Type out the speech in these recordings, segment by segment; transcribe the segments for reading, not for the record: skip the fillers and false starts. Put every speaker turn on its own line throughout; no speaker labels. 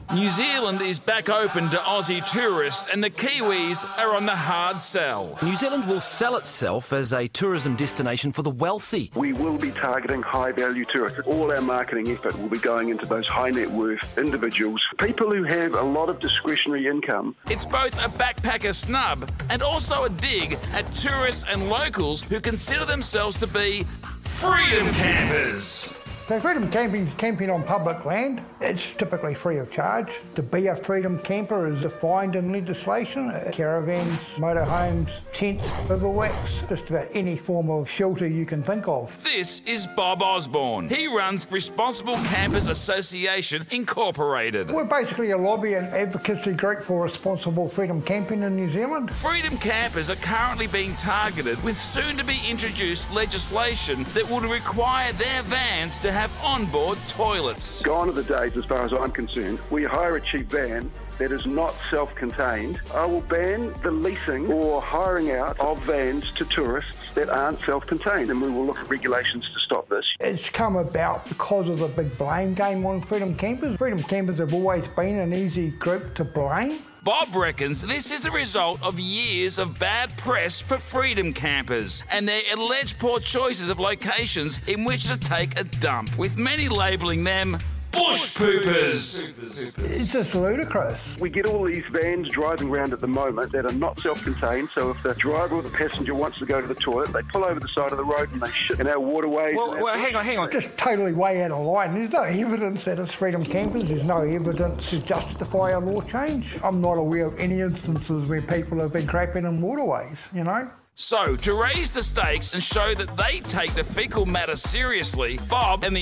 New Zealand is back open to Aussie tourists and the Kiwis are on the hard sell.
New Zealand will sell itself as a tourism destination for the wealthy.
We will be targeting high-value tourists. All our marketing effort will be going into those high-net-worth individuals, people who have a lot of discretionary income.
It's both a backpacker snub and also a dig at tourists and locals who consider themselves to be freedom campers.
So freedom camping is camping on public land. It's typically free of charge. To be a freedom camper is defined in legislation. Caravans, motorhomes, tents, bivouacs, just about any form of shelter you can think of.
This is Bob Osborne. He runs Responsible Campers Association Incorporated.
We're basically a lobby and advocacy group for responsible freedom camping in New Zealand.
Freedom campers are currently being targeted with soon-to-be introduced legislation that would require their vans to have onboard toilets.
Gone are the days, as far as I'm concerned, where you hire a cheap van that is not self-contained. I will ban the leasing or hiring out of vans to tourists that aren't self-contained, and we will look at regulations to stop this.
It's come about because of the big blame game on freedom campers. Freedom campers have always been an easy group to blame.
Bob reckons this is the result of years of bad press for freedom campers and their alleged poor choices of locations in which to take a dump, with many labelling them bush poopers.
It's just ludicrous.
We get all these vans driving around at the moment that are not self-contained, so if the driver or the passenger wants to go to the toilet, they pull over the side of the road and they shit in our waterways.
Well, hang on.
Just totally way out of line. There's no evidence that it's freedom campers. There's no evidence to justify a law change. I'm not aware of any instances where people have been crapping in waterways, you know?
So, to raise the stakes and show that they take the fecal matter seriously, Bob and the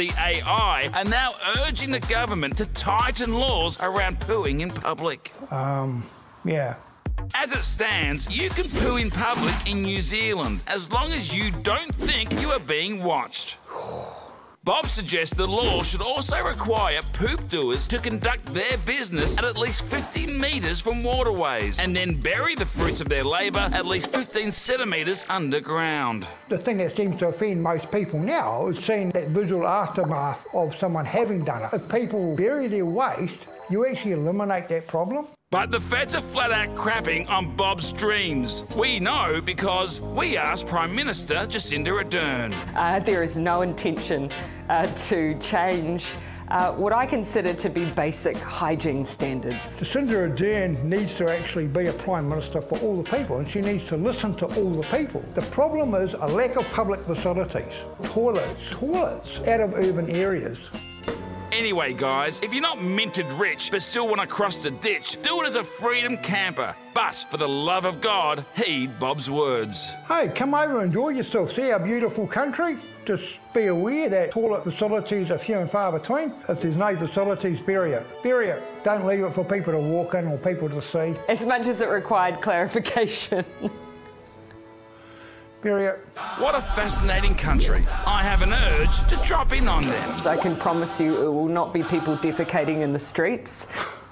RCAI are now urging the government to tighten laws around pooing in public.
Yeah.
As it stands, you can poo in public in New Zealand as long as you don't think you are being watched. Bob suggests the law should also require poop doers to conduct their business at least 50 metres from waterways and then bury the fruits of their labour at least 15 centimetres underground.
The thing that seems to offend most people now is seeing that visual aftermath of someone having done it. If people bury their waste, you actually eliminate that problem.
But the feds are flat out crapping on Bob's dreams. We know because we asked Prime Minister Jacinda Ardern.
There is no intention to change what I consider to be basic hygiene standards.
Jacinda Ardern needs to actually be a Prime Minister for all the people, and she needs to listen to all the people. The problem is a lack of public facilities, toilets out of urban areas.
Anyway, guys, if you're not minted rich but still want to cross the ditch, do it as a freedom camper. But for the love of God, heed Bob's words.
Hey, come over and enjoy yourself. See our beautiful country. Just be aware that toilet facilities are few and far between. If there's no facilities, bury it. Bury it. Don't leave it for people to walk in or people to see.
As much as it required clarification.
Bury it.
What a fascinating country. I have an urge to drop in on them.
I can promise you it will not be people defecating in the streets.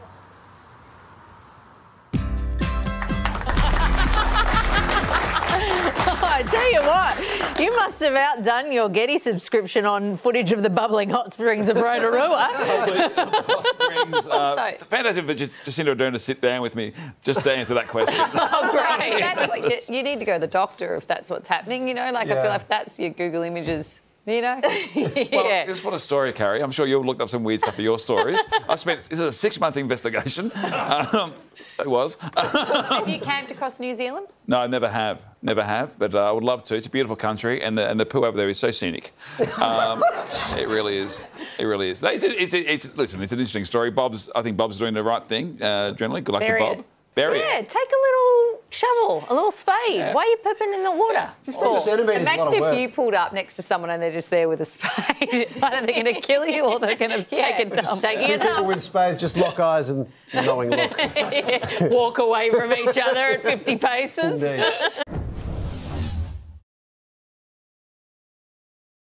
I tell you what, you must have outdone your Getty subscription on footage of the bubbling hot springs of Rotorua.
Fantastic for Jacinda Ardern to sit down with me just to answer that question.
Oh, great.
That's like, you need to go to the doctor if that's what's happening, you know? Like, I feel like that's your Google images, you know?
Well, just what a story, Carrie. I'm sure you've looked up some weird stuff for your stories. This is a 6-month investigation. It was.
Have you camped across New Zealand?
No, I never have. Never have, but I would love to. It's a beautiful country, and the poo over there is so scenic. It really is. It really is. Listen, it's an interesting story. I think Bob's doing the right thing, generally. Good luck to Bob. Bury
Yeah,
it.
take a little shovel, a little spade.
Yeah.
Why are you pooping in the water?
50 centimetres is a lot
Imagine
of
if
work.
you pulled up next to someone and they're just there with a spade. Either they're going to kill you or they're going to take a dump.
Taking a
People
dump.
with spades just lock eyes and knowing look.
Walk away from each other at 50 paces.
Indeed.